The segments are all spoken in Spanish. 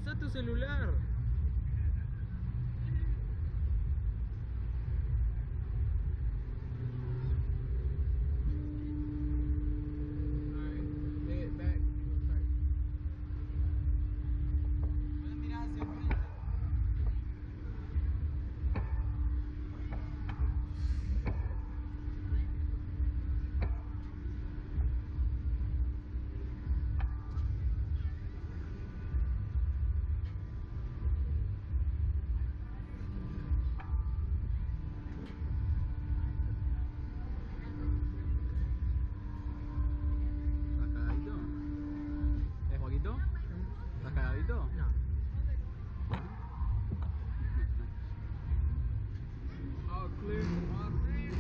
usás tu celular. Pueden mirar hacia el frente. ¿Estás cagadito? Joaquito? ¿Estás cagadito? No. All clear. All clear.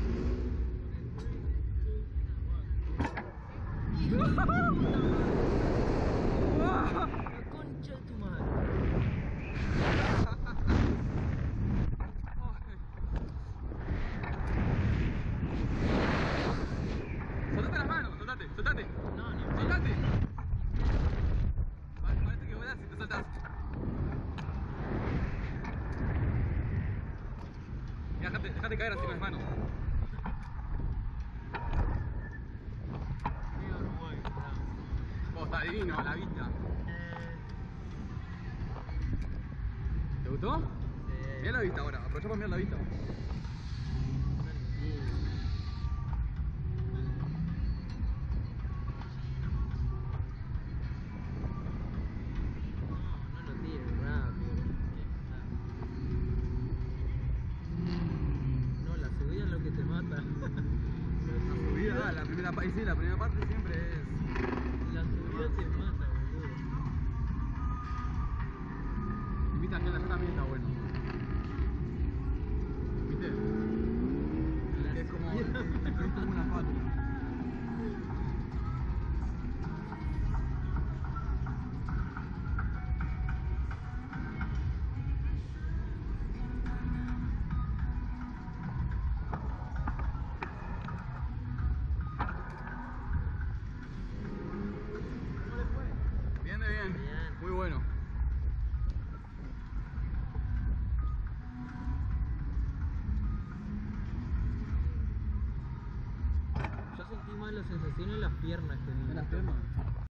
La concha de tu madre. Soltate las manos, soltate. No, ni ¡Soltate! Parece que vuelas si te soltás. Mira, dejate caer así con las manos. Viva Uruguay, bravo. Está divino la vista. ¿Te gustó? Sí. Mira la vista ahora, aprovecha para mirar la vista. No lo tires rápido. No, la subida es lo que te mata. La subida, la primera parte, sí, la primera parte siempre es. La subida te mata, boludo. Viste, allá también está bueno. ¿Viste? La Es como, subida es como una espátula. Bien, bien. Muy bueno. Yo sentí más la sensación en las piernas que en ¿En las piernas?